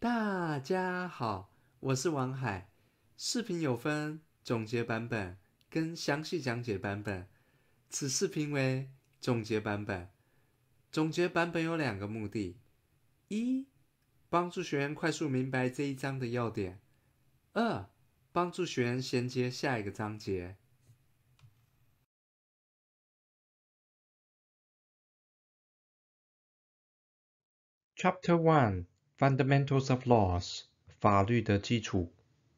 大家好，我是王海。视频有分总结版本跟详细讲解版本，此视频为总结版本。总结版本有2个目的：一、帮助学员快速明白这一章的要点；二、帮助学员衔接下一个章节。Chapter 1 Fundamentals of Laws 法律的基础。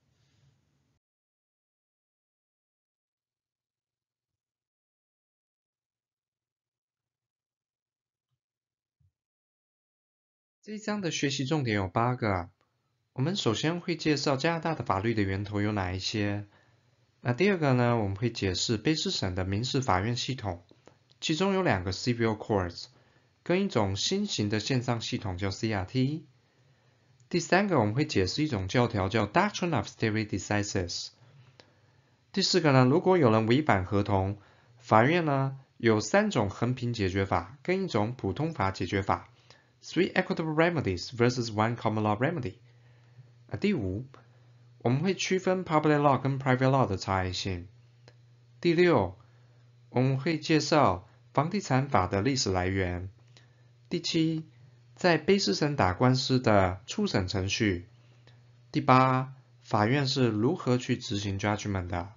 这一章的学习重点有8个。我们首先会介绍加拿大的法律的源头有哪一些。那第二个呢，我们会解释卑诗省的民事法院系统，其中有2个 Civil Courts， 跟一种新型的线上系统叫 CRT。第3个，我们会解释一种教条叫 Doctrine of Stare Decisis。第4个呢，如果有人违反合同，法院呢有3种衡平解决法跟一种普通法解决法 ，3 equitable remedies versus 1 common law remedy。第5，我们会区分 public law 跟 private law 的差异性。第6，我们会介绍房地产法的历史来源。第7，在卑诗省打官司的初审程序。第8，法院是如何去执行 judgment 的。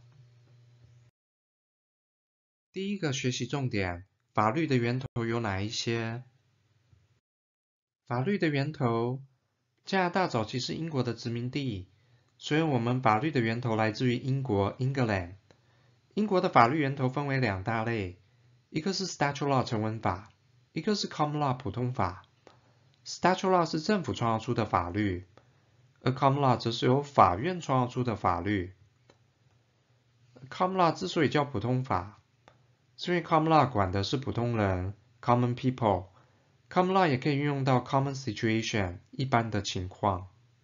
第一个学习重点，法律的源头有哪一些？法律的源头，加拿大早期是英国的殖民地，所以我们法律的源头来自于英国 England。英国的法律源头分为2大类，一个是 Statute Law 成文法，一个是 Common Law 普通法。Statute Law 是政府创造出的法律，而 Common Law 则是由法院创造出的法律。Common Law 之所以叫普通法，是因为 Common Law 管的是普通人 Common People。Common Law 也可以运用到 Common Situation 一般的情况。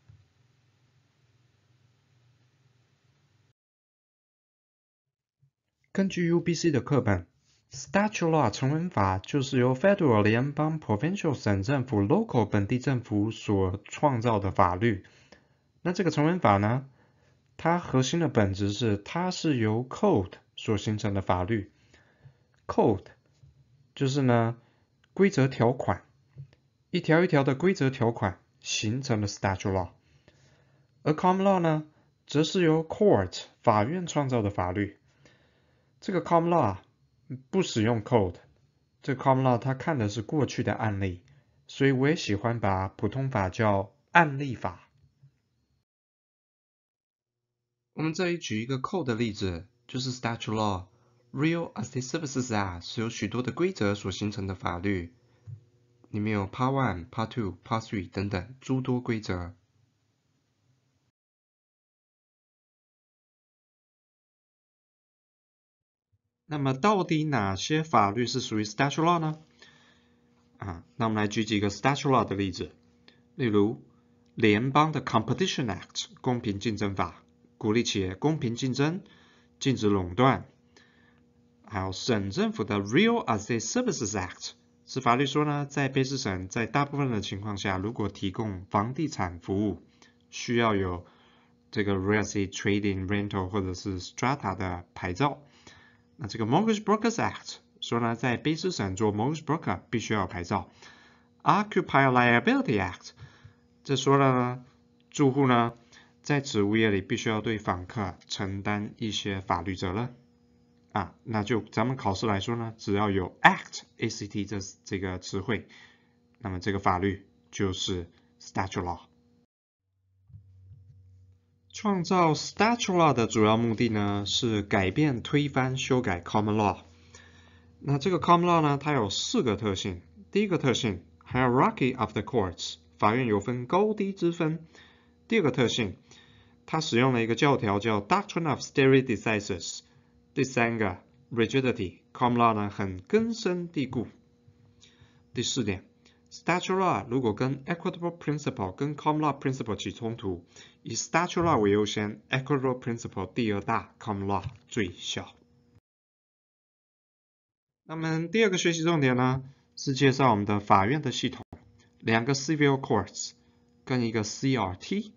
根据 UBC 的课本 ，Statute Law 成文法就是由 Federal 联邦 Provincial 省政府 Local 本地政府所创造的法律。那这个成文法呢，它核心的本质是它是由 Code 所形成的法律。Code 就是呢规则条款，一条一条的规则条款形成了 Statute Law。而 Common Law 呢，则是由 Court 法院创造的法律。这个 Common Law 不使用 Code， 这个 Common Law 它看的是过去的案例，所以我也喜欢把普通法叫案例法。我们这里举一个 Code 的例子，就是 Statute Law。Real Estate Services Act 是由许多的规则所形成的法律，里面有 Part 1、Part 2、Part 3等等诸多规则。那么到底哪些法律是属于 Statute Law 呢？那我们来举几个 Statute Law 的例子，例如联邦的 Competition Act 公平竞争法，鼓励企业公平竞争，禁止垄断。还有省政府的 Real Estate Services Act 是法律说呢，在卑诗省在大部分的情况下，如果提供房地产服务，需要有这个 Real Estate Trading Rental 或者是 Strata 的牌照。那这个 Mortgage Brokers Act 说呢，在卑诗省做 Mortgage Broker 必须要有牌照。Occupier Liability Act 这说了呢，住户呢在此物业里必须要对访客承担一些法律责任。那就咱们考试来说呢，只要有 ACT 这个词汇，那么这个法律就是 Statute Law。创造 Statute Law 的主要目的呢，是改变、推翻、修改 Common Law。那这个 Common Law 呢，它有4个特性。第一个特性 Hierarchy of the Courts， 法院有分高低之分。第二个特性，它使用了一个教条叫 Doctrine of Stare Decisis。第3个 Rigidity， Common Law 呢很根深蒂固。第4点 Statute Law 如果跟 Equitable Principle 跟 Common Law Principle 起冲突，以 Statute Law 为优先， Equitable Principle 第2大， Common Law 最小。那么第2个学习重点呢，是介绍我们的法院的系统，2个 Civil Courts 跟一个 CRT。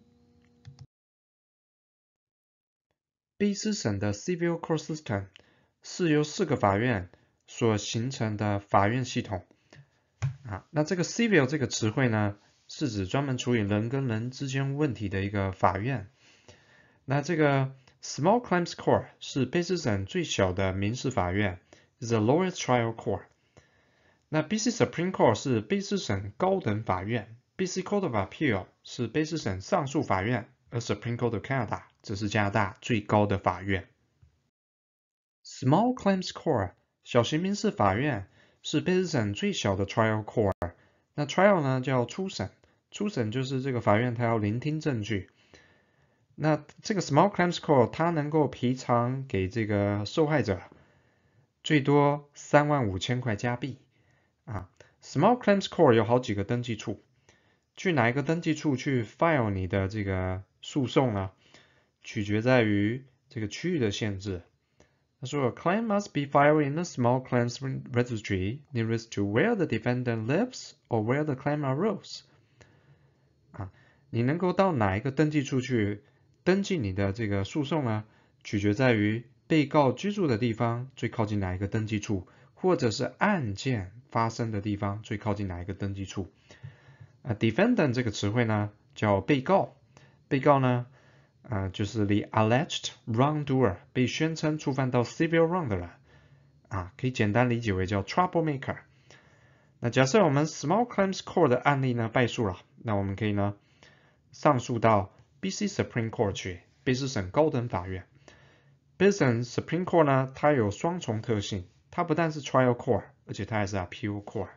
卑诗省的 Civil Court System 是由4个法院所形成的法院系统。那这个 Civil 这个词汇呢，是指专门处理人跟人之间问题的一个法院。那这个 Small Claims Court 是卑诗省最小的民事法院 ，is the lowest trial court。那 BC Supreme Court 是卑诗省高等法院 ，BC Court of Appeal 是卑诗省上诉法院，而 Supreme Court of Canada 则是加拿大最高的法院。Small Claims Court 小型民事法院是卑诗省最小的 trial court。那 trial 呢叫初审，初审就是这个法院它要聆听证据。那这个 Small Claims Court 它能够赔偿给这个受害者最多35000块加币。Small Claims Court 有好几个登记处，去哪一个登记处去 file 你的这个诉讼呢？取决在于这个区域的限制。他说 ，A claim must be filed in a small claims registry nearest to where the defendant lives or where the claim arose。你能够到哪一个登记处去登记你的这个诉讼呢？取决在于被告居住的地方最靠近哪一个登记处，或者是案件发生的地方最靠近哪一个登记处。defendant 这个词汇呢叫被告，被告呢就是 the alleged wrongdoer 被宣称触犯到 civil wrong 的人可以简单理解为叫 troublemaker。那假设我们 small claims court 的案例呢败诉了，那我们可以呢上诉到 BC Supreme Court 去，卑诗省高等法院。卑诗省 Supreme Court 呢它有双重特性，它不但是 trial court， 而且它还是 appeal court。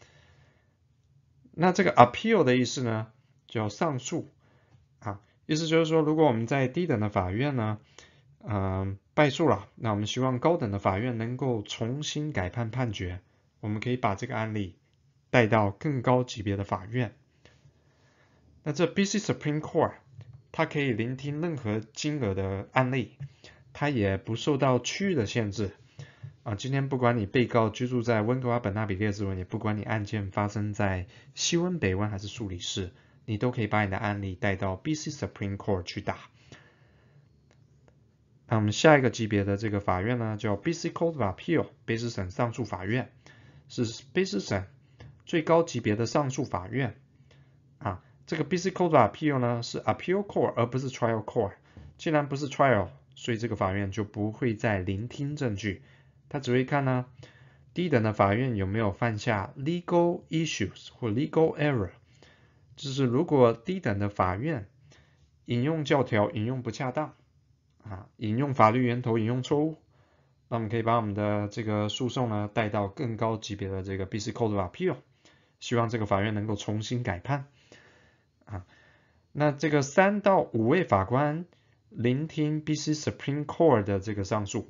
那这个 appeal 的意思呢叫上诉意思就是说，如果我们在低等的法院呢，败诉了，那我们希望高等的法院能够重新改判判决，我们可以把这个案例带到更高级别的法院。那这 BC Supreme Court 它可以聆听任何金额的案例，它也不受到区域的限制。今天不管你被告居住在温哥华本纳比列治文，也不管你案件发生在西温、北温还是苏黎世，你都可以把你的案例带到 BC Supreme Court 去打。那我们下一个级别的这个法院呢，叫 BC Court of Appeal， 卑诗省上诉法院，是卑诗省最高级别的上诉法院。这个 BC Court of Appeal 呢是 Appeal Court 而不是 Trial Court。既然不是 Trial， 所以这个法院就不会再聆听证据，它只会看呢低等的法院有没有犯下 legal issues 或 legal error。就是如果低等的法院引用教条引用不恰当引用法律源头引用错误，那我们可以把我们的这个诉讼呢带到更高级别的这个 BC Court of Appeal， 希望这个法院能够重新改判那这个3到5位法官聆听 BC Supreme Court 的这个上诉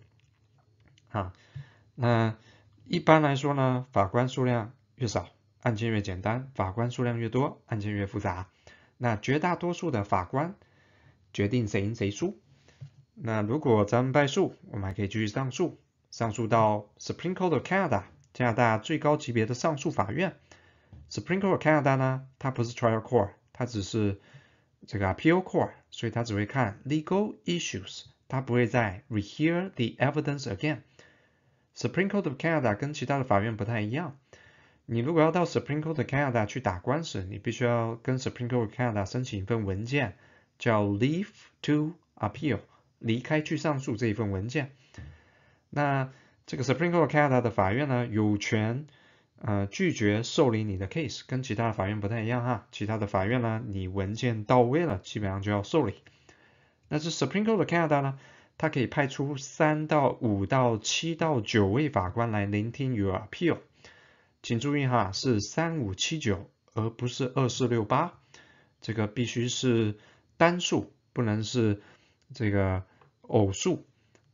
那一般来说呢，法官数量越少案件越简单，法官数量越多案件越复杂。那绝大多数的法官决定谁赢谁输。那如果咱们败诉，我们还可以继续上诉，上诉到 Supreme Court of Canada， 加拿大最高级别的上诉法院。Supreme Court of Canada 呢，它不是 trial court， 它只是这个 appeal court， 所以它只会看 legal issues， 它不会再 rehear the evidence again。Supreme Court of Canada 跟其他的法院不太一样，你如果要到 Supreme Court of Canada 去打官司，你必须要跟 Supreme Court of Canada 申请一份文件，叫 Leave to Appeal， 离开去上诉这一份文件。那这个 Supreme Court of Canada 的法院呢，有权拒绝受理你的 case， 跟其他的法院不太一样其他的法院呢，你文件到位了，基本上就要受理。但是 Supreme Court of Canada 呢，它可以派出3到5到7到9位法官来聆听 your appeal。请注意是3579，而不是2468。这个必须是单数，不能是这个偶数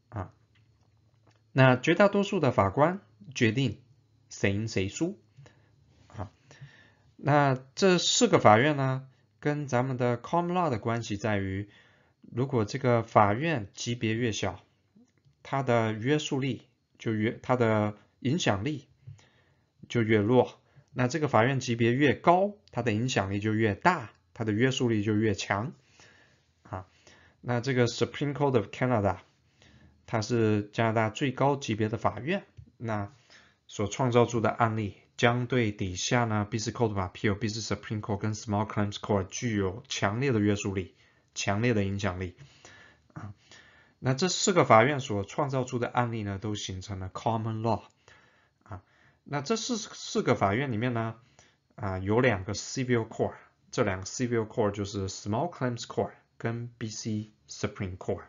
那绝大多数的法官决定谁赢谁输那这4个法院呢，跟咱们的 common law 的关系在于，如果这个法院级别越小，它的约束力它的影响力就越弱。那这个法院级别越高，它的影响力就越大， 它的约束力就越强。那这个 Supreme Court of Canada， 它是加拿大最高级别的法院，那所创造出的案例将对底下呢 BC Court of Appeal、BC Supreme Court 跟 Small Claims Court 具有强烈的约束力、强烈的影响力。那这4个法院所创造出的案例呢，都形成了 Common Law。那这四个法院里面呢，有2个 Civil Court， 这2个 Civil Court 就是 Small Claims Court 跟 BC Supreme Court。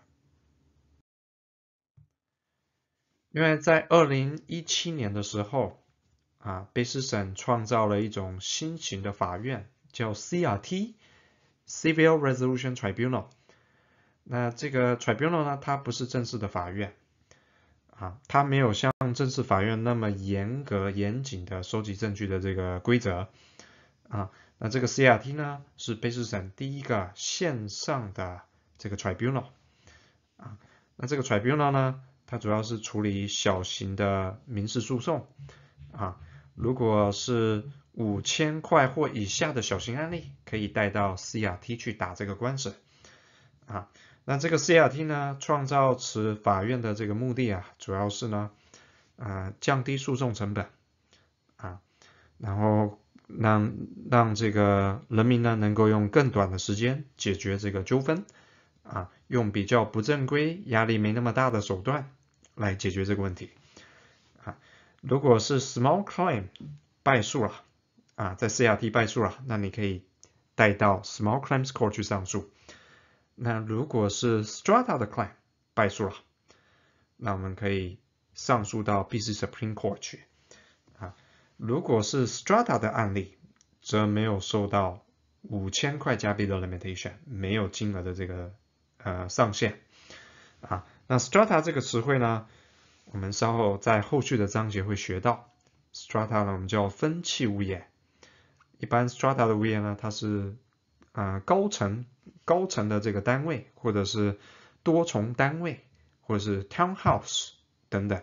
因为在2017年的时候，卑诗省创造了一种新型的法院，叫 CRT Civil Resolution Tribunal。那这个 Tribunal 呢，它不是正式的法院，它没有像正式法院那么严谨的收集证据的这个规则。那这个 CRT 呢，是卑诗省第一个线上的这个 Tribunal。那这个 Tribunal 呢，它主要是处理小型的民事诉讼。如果是5000块或以下的小型案例，可以带到 CRT 去打这个官司。那这个 CRT 呢，创造此法院的这个目的主要是呢，降低诉讼成本，然后让这个人民呢能够用更短的时间解决这个纠纷，用比较不正规、压力没那么大的手段来解决这个问题。如果是 small claim 败诉了，在 CRT 败诉了，那你可以带到 small claims court 去上诉。那如果是 strata 的 claim 败诉了，那我们可以上诉到 BC Supreme Court 去。如果是 strata 的案例，则没有受到5000块加币的 limitation， 没有金额的这个上限。那 strata 这个词汇呢，我们稍后在后续的章节会学到。strata 呢，我们叫分契物业。一般 strata 的物业呢，它是高层的这个单位，或者是多重单位，或者是 townhouse 等等。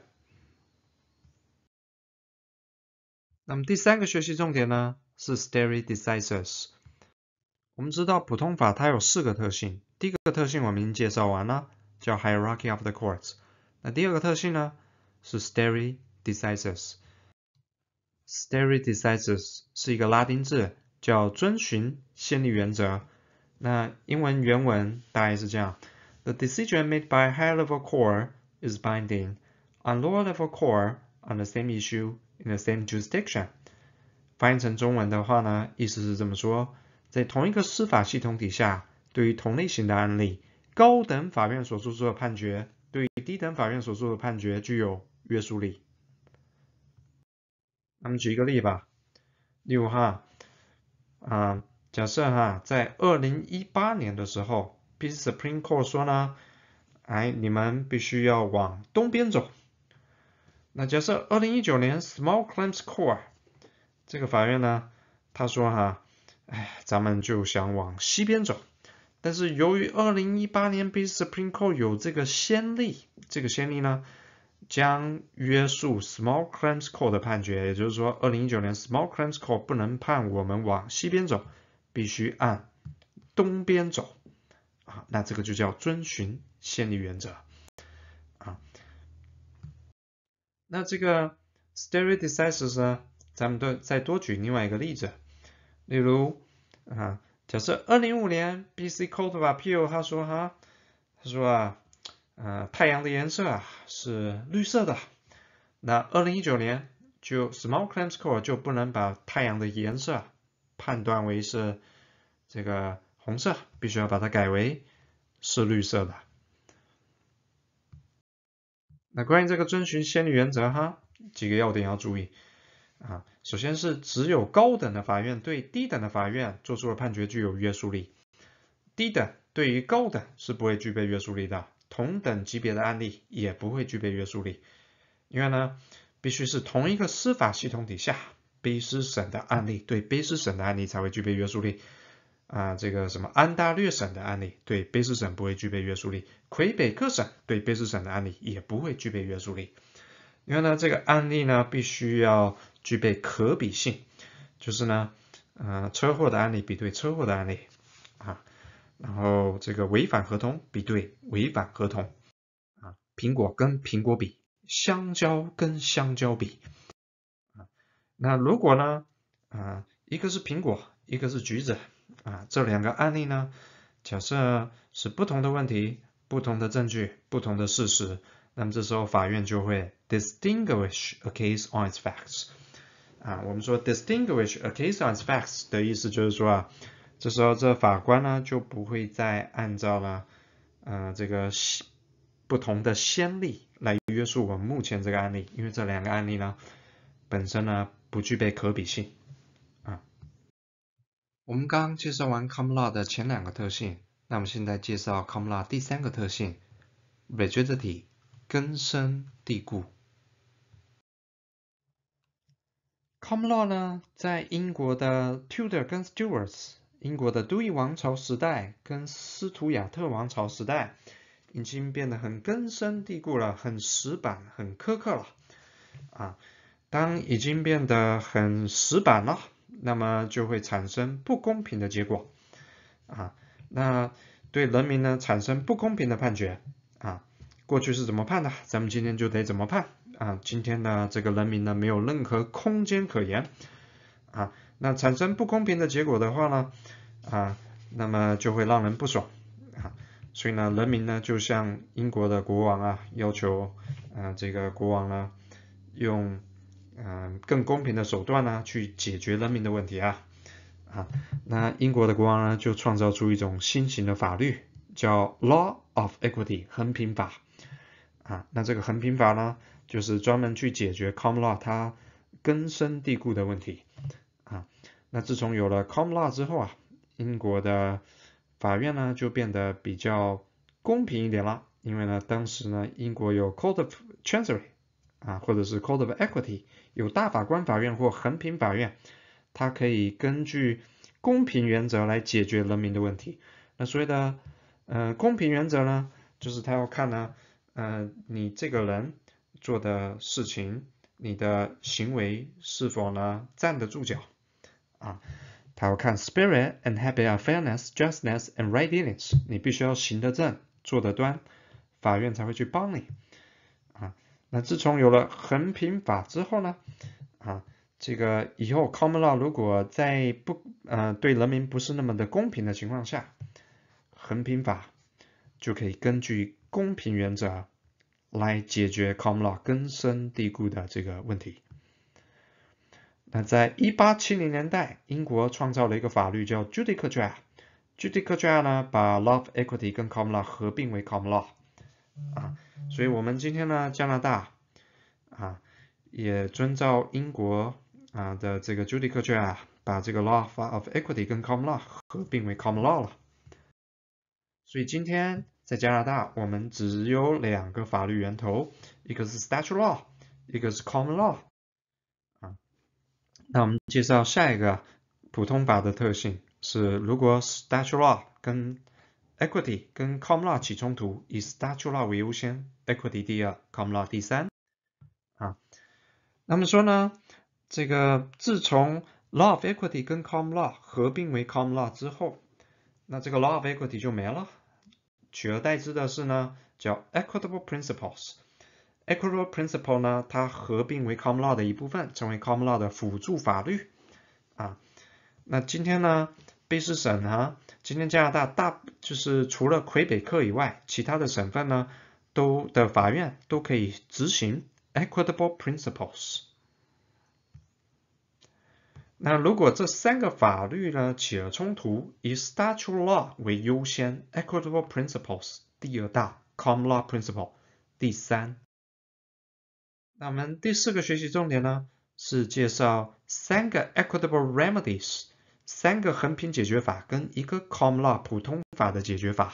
那么第3个学习重点呢，是 stare decisis。我们知道普通法它有4个特性，第一个特性我们已经介绍完了，叫 hierarchy of the courts。那第2个特性呢，是 stare decisis。stare decisis 是一个拉丁字，叫遵循先例原则。那英文原文大概是这样 ：The decision made by high-level court is binding on lower-level court on the same issue in the same jurisdiction。翻译成中文的话呢，意思是这么说：在同一个司法系统底下，对于同类型的案例，高等法院所做出的判决，对于低等法院所做的判决具有约束力。那么举一个例吧，例如假设在2018年的时候 ，BC Supreme Court 说呢，你们必须要往东边走。那假设2019年 Small Claims Court 这个法院呢，他说咱们就想往西边走。但是由于2018年 BC Supreme Court 有这个先例，这个先例呢，将约束 Small Claims Court 的判决，也就是说2019年 Small Claims Court 不能判我们往西边走，必须按东边走。那这个就叫遵循先例原则。那这个 stare decisis 呢，咱们再多举另外一个例子，例如假设2015年 BC Court of Appeal 他说太阳的颜色是绿色的。那2019年就 Small Claims Court 就不能把太阳的颜色判断为是这个红色，必须要把它改为是绿色的。那关于这个遵循先例原则几个要点要注意。首先是只有高等的法院对低等的法院做出的判决具有约束力，低等对于高等是不会具备约束力的，同等级别的案例也不会具备约束力。因为呢，必须是同一个司法系统底下，卑诗省的案例对卑诗省的案例才会具备约束力。这个什么安大略省的案例对卑诗省不会具备约束力，魁北克省对卑诗省的案例也不会具备约束力。因为呢，这个案例呢必须要具备可比性，就是呢，车祸的案例比对车祸的案例， 啊，然后这个违反合同比对违反合同啊，苹果跟苹果比，香蕉跟香蕉比啊。那如果呢一个是苹果，一个是橘子啊，这两个案例呢，假设是不同的问题、不同的证据、不同的事实，那么这时候法院就会 distinguish a case on its facts。我们说 distinguish a case on its facts 的意思就是说这时候这法官呢就不会再按照了这个不同的先例来约束我们目前这个案例，因为这两个案例呢本身呢不具备可比性我们刚刚介绍完 common law 的前两个特性，那我们现在介绍 common law 第三个特性 rigidity 根深蒂固。common law 呢，在英国的 Tudor 跟 Stuarts， 英国的都邑王朝时代跟斯图亚特王朝时代，已经变得很根深蒂固了，很死板，很苛刻了当已经变得很死板了，那么就会产生不公平的结果那对人民呢产生不公平的判决过去是怎么判的，咱们今天就得怎么判今天的这个人民呢没有任何空间可言那产生不公平的结果的话呢那么就会让人不爽所以呢人民呢就向英国的国王要求这个国王呢用更公平的手段呢去解决人民的问题那英国的国王呢就创造出一种新型的法律叫 Law of Equity 衡平法那这个衡平法呢就是专门去解决 common law 它根深蒂固的问题那自从有了 common law 之后英国的法院呢就变得比较公平一点了，因为呢当时呢英国有 Court of Chancery或者是 Court of Equity， 有大法官法院或衡平法院，它可以根据公平原则来解决人民的问题。那所谓的公平原则呢，就是他要看呢你这个人做的事情，你的行为是否呢站得住脚他要看 spirit and habit of fairness, justness and right dealings， 你必须要行得正，做得端，法院才会去帮你那自从有了衡平法之后呢这个以后 common law 如果在对人民不是那么的公平的情况下，衡平法就可以根据公平原则来解决 common law 根深蒂固的这个问题。那在1870年代，英国创造了一个法律叫 Judicature。Judicature 呢，把 Law of Equity 跟 Common Law 合并为 Common Law。所以我们今天呢，加拿大也遵照英国的这个 Judicature 把这个 Law of Equity 跟 Common Law 合并为 Common Law 了。所以今天在加拿大，我们只有两个法律源头，一个是 Statute Law， 一个是 Common Law。那我们介绍下一个普通法的特性是，如果 statute law 跟 equity 跟 common law 起冲突，以 statute law 为优先 ，equity 第二 ，common law 第三那么说呢，这个自从 law of equity 跟 common law 合并为 common law 之后，那这个 law of equity 就没了，取而代之的是呢，叫 equitable principles。Equitable principle 呢，它合并为 common law 的一部分，成为 common law 的辅助法律那今天呢，卑诗省今天加拿大就是除了魁北克以外，其他的省份呢的法院都可以执行 equitable principles。那如果这三个法律呢起了冲突，以 statute law 为优先 ，equitable principles 第二大 ，common law principle 第三。那我们第四个学习重点呢，是介绍三个 equitable remedies， 三个衡平解决法跟一个 common law 普通法的解决法。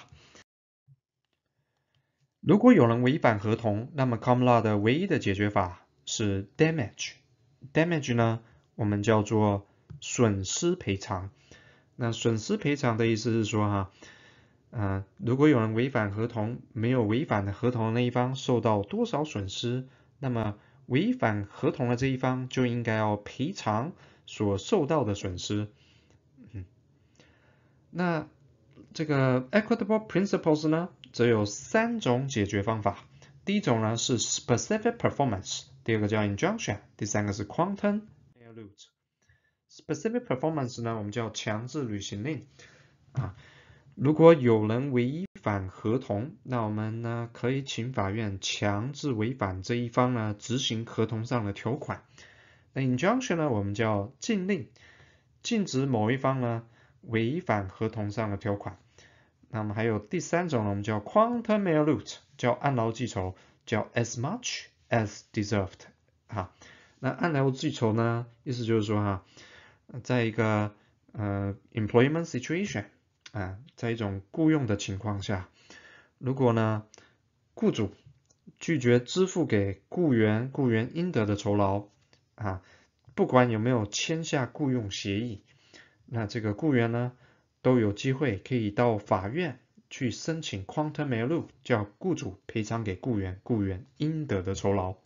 如果有人违反合同，那么 common law 的唯一的解决法是 damage。damage 呢，我们叫做损失赔偿。那损失赔偿的意思是说如果有人违反合同，没有违反的合同的那一方受到多少损失，那么违反合同的这一方就应该要赔偿所受到的损失。那这个 equitable principles 呢，则有3种解决方法。第一种呢是 specific performance， 第二个叫 injunction， 第三个是 quantum meruit。specific performance 呢，我们叫强制履行令啊。如果有人违反合同，那我们呢可以请法院强制违反这一方呢执行合同上的条款。那 injunction 呢，我们叫禁令，禁止某一方呢违反合同上的条款。那么还有第3种呢，我们叫 quantum meruit， 叫按劳计酬，叫 as much as deserved 啊。那按劳计酬呢，意思就是说在一个employment situation 在一种雇佣的情况下，如果呢雇主拒绝支付给雇员应得的酬劳不管有没有签下雇佣协议，那这个雇员呢都有机会可以到法院去申请 quantum meruit， 叫雇主赔偿给雇员应得的酬劳。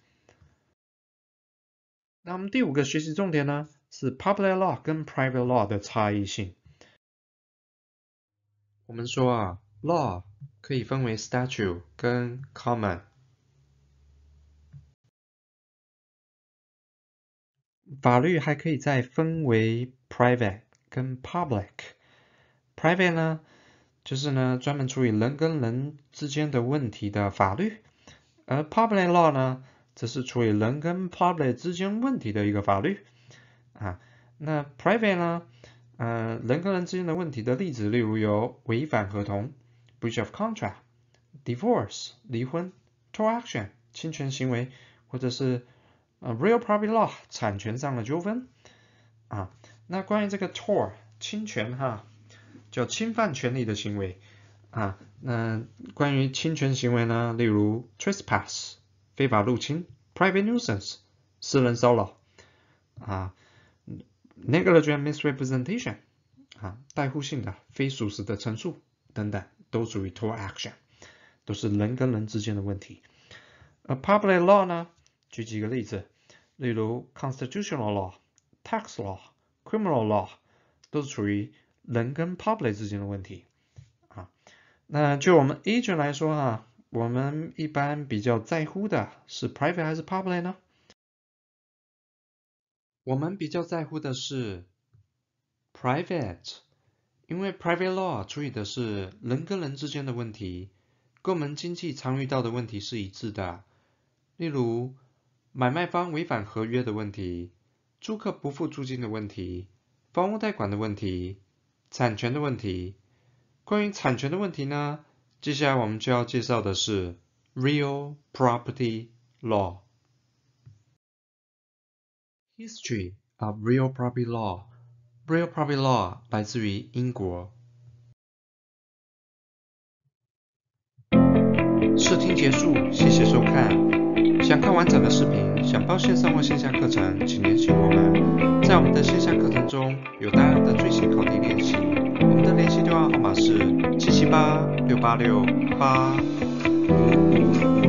那我们第5个学习重点呢是 public law 跟 private law 的差异性。我们说law 可以分为 statute 跟 common。法律还可以再分为 private 跟 public。private 呢，就是呢专门处理人跟人之间的问题的法律，而 public law 呢，则是处理人跟 public 之间问题的一个法律那 private 呢，人跟人之间的问题的例子，例如有违反合同 breach of contract、divorce 离婚、tort action 侵权行为，或者是real property law 产权上的纠纷那关于这个 tort 侵权叫侵犯权利的行为那关于侵权行为呢，例如 trespass 非法入侵、private nuisance 私人骚扰negligent misrepresentation 代护性的非属实的陈述等等，都属于 tort action， 都是人跟人之间的问题。而 public law 呢，举几个例子，例如 constitutional law、tax law、criminal law 都是属于人跟 public 之间的问题那就我们 agent 来说我们一般比较在乎的是 private 还是 public 呢？我们比较在乎的是 private， 因为 private law 处理的是人跟人之间的问题，跟我们经济常遇到的问题是一致的，例如买卖方违反合约的问题、租客不付租金的问题、房屋贷款的问题、产权的问题。关于产权的问题呢，接下来我们就要介绍的是 real property law。 History of real property law。 Real property law 来自于英国。试听结束，谢谢收看。想看完整的视频，想报线上或线下课程，请联系我们。在我们的线下课程中，有大量的最新考题练习。我们的联系电话号码是778-686-8555。